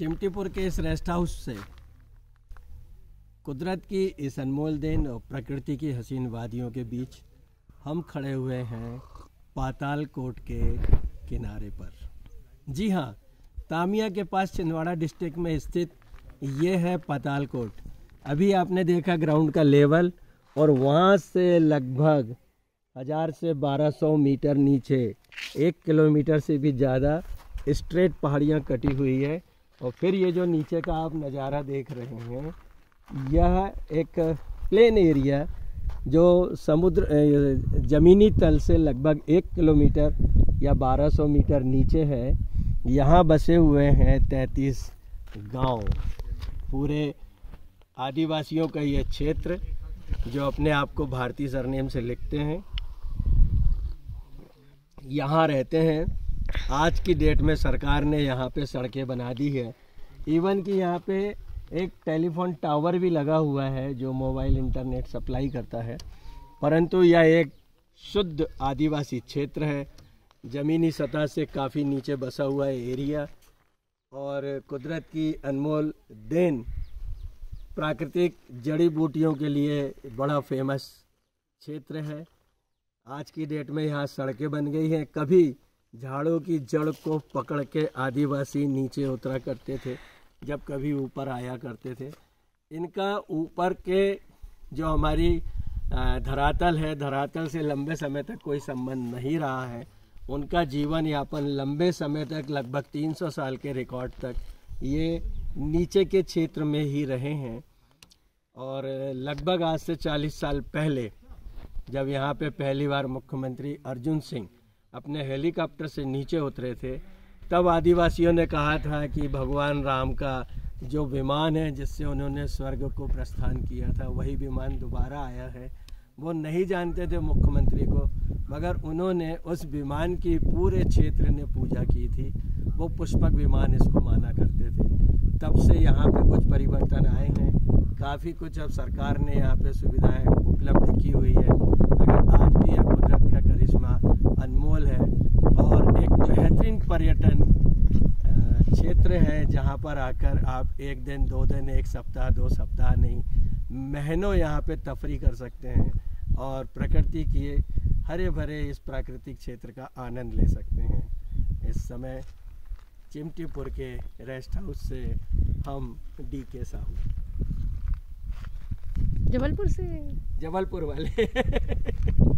चिमटीपुर के इस rest house से कुदरत की इस अनमोल देन और प्रकृति की हसीन वादियों के बीच हम खड़े हुए हैं पातालकोट के किनारे पर। जी हाँ, तामिया के पास छिंदवाड़ा डिस्ट्रिक्ट में स्थित ये है पातालकोट। अभी आपने देखा ग्राउंड का लेवल, और वहाँ से लगभग 1000 से 1200 मीटर नीचे 1 किलोमीटर से भी ज़्यादा स्ट्रेट पहाड़ियाँ कटी हुई है। और फिर ये जो नीचे का आप नज़ारा देख रहे हैं, यह एक प्लेन एरिया जो समुद्र ज़मीनी तल से लगभग 1 किलोमीटर या 1200 मीटर नीचे है। यहाँ बसे हुए हैं 33 गांव। पूरे आदिवासियों का ये क्षेत्र जो अपने आप को भारतीय सरनेम से लिखते हैं, यहाँ रहते हैं। आज की डेट में सरकार ने यहाँ पे सड़कें बना दी है। इवन कि यहाँ पे एक टेलीफोन टावर भी लगा हुआ है जो मोबाइल इंटरनेट सप्लाई करता है। परंतु यह एक शुद्ध आदिवासी क्षेत्र है, ज़मीनी सतह से काफ़ी नीचे बसा हुआ है एरिया, और कुदरत की अनमोल देन प्राकृतिक जड़ी बूटियों के लिए बड़ा फेमस क्षेत्र है। आज की डेट में यहाँ सड़कें बन गई हैं। कभी झाड़ों की जड़ को पकड़ के आदिवासी नीचे उतरा करते थे, जब कभी ऊपर आया करते थे। इनका ऊपर के जो हमारी धरातल है, धरातल से लंबे समय तक कोई संबंध नहीं रहा है। उनका जीवन यापन लंबे समय तक, लगभग 300 साल के रिकॉर्ड तक ये नीचे के क्षेत्र में ही रहे हैं। और लगभग आज से 40 साल पहले जब यहाँ पे पहली बार मुख्यमंत्री अर्जुन सिंह अपने हेलीकॉप्टर से नीचे उतरे थे, तब आदिवासियों ने कहा था कि भगवान राम का जो विमान है जिससे उन्होंने स्वर्ग को प्रस्थान किया था, वही विमान दोबारा आया है। वो नहीं जानते थे मुख्यमंत्री को, मगर उन्होंने उस विमान की पूरे क्षेत्र ने पूजा की थी। वो पुष्पक विमान इसको माना करते थे। तब से यहाँ पे कुछ परिवर्तन आए हैं, काफ़ी कुछ अब सरकार ने यहाँ पे सुविधाएं उपलब्ध की हुई है, मगर आज भी यह कुदरत का करिश्मा अनमोल है और एक बेहतरीन पर्यटन क्षेत्र है, जहाँ पर आकर आप 1 दिन 2 दिन 1 सप्ताह 2 सप्ताह नहीं, महीनों यहाँ पे तफरी कर सकते हैं और प्रकृति की हरे भरे इस प्राकृतिक क्षेत्र का आनंद ले सकते हैं। इस समय चिमटीपुर के रेस्ट हाउस से हम DK साहू, जबलपुर से, जबलपुर वाले